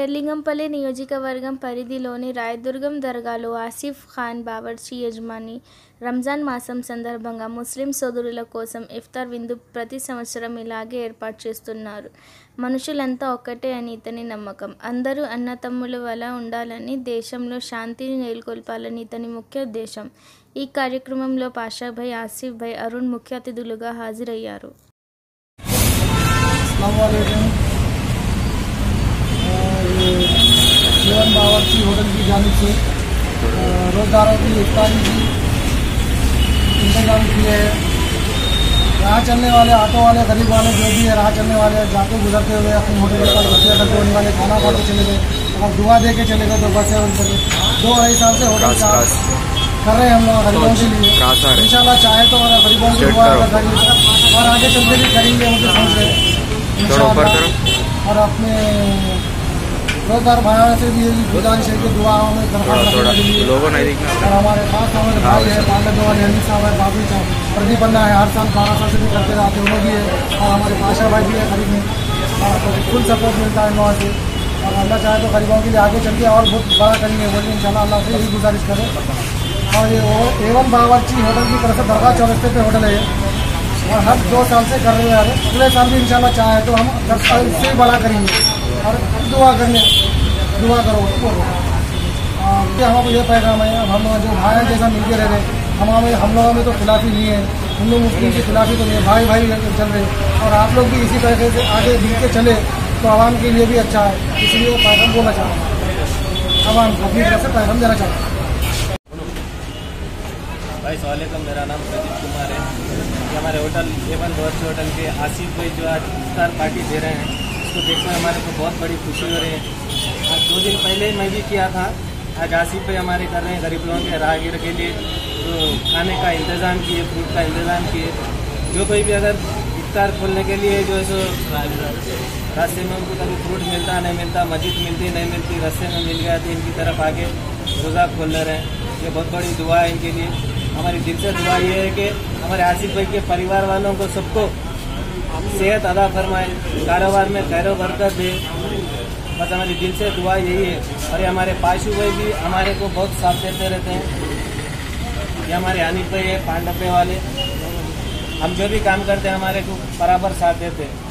షేర్లింగంపల్లి నియోజకవర్గం పరిధిలోని రాయదుర్గం దర్గాలో ఆసిఫ్ ఖాన్ బావర్చీ యజమాని రంజాన్ మాసం సందర్భంగా ముస్లిం సోదరుల కోసం ఇఫ్తార్ విందు ప్రతి సంవత్సరం ఇలాగే ఏర్పాటు చేస్తున్నారు. మనుషులంతా ఒక్కటే అని ఇతని నమ్మకం. అందరూ అన్నతమ్ముల వలె ఉండాలని, దేశంలో శాంతిని నెలకొల్పాలని ఇతని ముఖ్య ఉద్దేశం. ఈ కార్యక్రమంలో పాషాభాయ్, ఆసిఫ్ భాయ్, అరుణ్ ముఖ్య అతిథులుగా హాజరయ్యారు. जीवन बावर्ची होटल की जानिब से रोज़गारों की इफ्तारी की इंतजाम किए हैं। राह चलने वाले, ऑटो वाले, गरीब वाले जो भी है राह चलने वाले जाते गुजरते हुए अपनी होटल पर बच्चे करते होने वाले खाना खा के चले गए, अगर दुआ दे के चले गए तो बस है उनके 2-2.5 साल से होटल का कर रहे हैं हम लोग गरीबों के लिए। इंशाल्लाह चाहे तो गरीबों की दुआ करेंगे और आगे चलते भी करेंगे उनके सोच रहे और अपने रोजगार भाइयों से भी यही गुजारिश है कि दुआओं में दरख्वास्त रखने के लिए। और हमारे पास हमारे भाई है पालक वाले हनी साहब है, बाबू साहब, प्रदीप अन्ना है, हर साल 12 साल से भी करते रहते हैं, वो भी है। और हमारे पाशा भाई भी है गरीब में, फुल सपोर्ट मिलता है इन लोगों से। और अल्लाह चाहे तो गरीबों के लिए आगे चल के और बहुत बड़ा करेंगे, बोलिए इंशाल्लाह अल्लाह से यही गुजारिश करें। और ये A1 बावर्ची होटल की तरफ से दरगाह चौरस्ते पे होटल है और हर 2 साल से कर रहे हैं। अगले साल भी इंशाल्लाह चाहे तो हम 10 साल से बड़ा करेंगे और दुआ करो कि हमारा ये पैगाम है। हम जो भाई जैसा मिलके रह रहे, हम लोगों में तो खिलाफी नहीं है, हिंदू मुस्लिम की खिलाफी तो नहीं है, भाई भाई चल रहे। और आप लोग भी इसी तरीके से आगे मिल के चले तो आवाम के लिए भी अच्छा है, इसलिए वो पैगाम बोलना चाहता हूँ, आवाम अपनी तरफ से पैगाम देना चाहता हूँ। भाई सवालेकुम, मेरा नाम प्रदीप कुमार है। ये हमारे होटल A1 बावर्ची होटल के आसिफ भाई जो आज इफ्तार पार्टी दे रहे हैं, इसको देखकर हमारे को बहुत बड़ी खुशी हो रही है। आज 2 दिन पहले मैं भी किया था, आज आसिफ भाई हमारे कर रहे हैं गरीब लोगों के राहगीर के लिए तो खाने का इंतज़ाम किए, फ्रूट का इंतज़ाम किए। जो कोई भी अगर इफ्तार खोलने के लिए जो है सो रास्ते में उनको कभी फ्रूट मिलता नहीं मिलता, मस्जिद मिलती नहीं मिलती, रास्ते में मिल गया तो इनकी तरफ आगे रोज़ा खोल रहे हैं। ये बहुत बड़ी दुआ है इनके लिए। हमारी दिल से दुआ ये है कि हमारे आसिफ भाई के परिवार वालों को सबको सेहत अदा फरमाए, कारोबार में खैर बरकत दे, बस हमारी दिल से दुआ यही है। और ये हमारे पाशु भाई भी हमारे को बहुत साथ देते रहते हैं। ये हमारे हानिफ भाई है 5 डब्बे वाले, हम जो भी काम करते हैं हमारे को बराबर साथ देते हैं।